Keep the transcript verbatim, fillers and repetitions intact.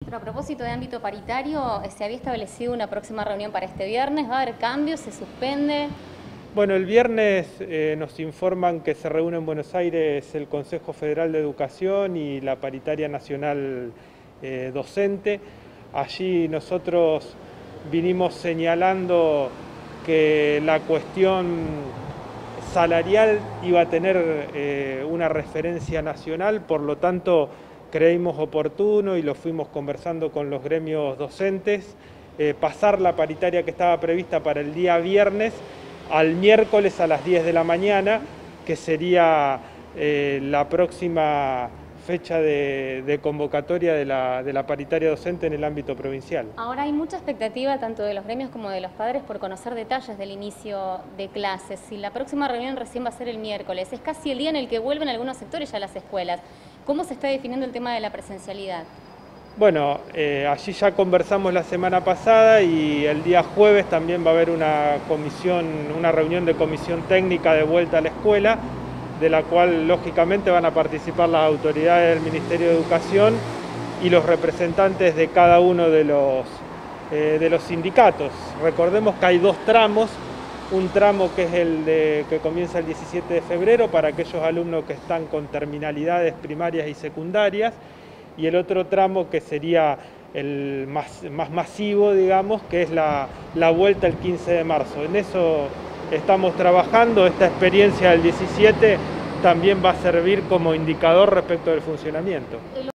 Pero a propósito de ámbito paritario, ¿se había establecido una próxima reunión para este viernes? ¿Va a haber cambios? ¿Se suspende? Bueno, el viernes eh, nos informan que se reúne en Buenos Aires el Consejo Federal de Educación y la Paritaria Nacional eh, Docente. Allí nosotros vinimos señalando que la cuestión salarial iba a tener eh, una referencia nacional, por lo tanto creímos oportuno y lo fuimos conversando con los gremios docentes, eh, pasar la paritaria que estaba prevista para el día viernes al miércoles a las diez de la mañana, que sería eh, la próxima fecha de, de convocatoria de la, de la paritaria docente en el ámbito provincial. Ahora hay mucha expectativa tanto de los gremios como de los padres por conocer detalles del inicio de clases. Si la próxima reunión recién va a ser el miércoles, es casi el día en el que vuelven algunos sectores ya a las escuelas. ¿Cómo se está definiendo el tema de la presencialidad? Bueno, eh, allí ya conversamos la semana pasada y el día jueves también va a haber una comisión, una reunión de comisión técnica de vuelta a la escuela, de la cual lógicamente van a participar las autoridades del Ministerio de Educación y los representantes de cada uno de los, eh, de los sindicatos. Recordemos que hay dos tramos, un tramo que es el de, que comienza el diecisiete de febrero para aquellos alumnos que están con terminalidades primarias y secundarias, y el otro tramo que sería el más, más masivo, digamos, que es la, la vuelta el quince de marzo. En eso estamos trabajando. Esta experiencia del diecisiete también va a servir como indicador respecto del funcionamiento.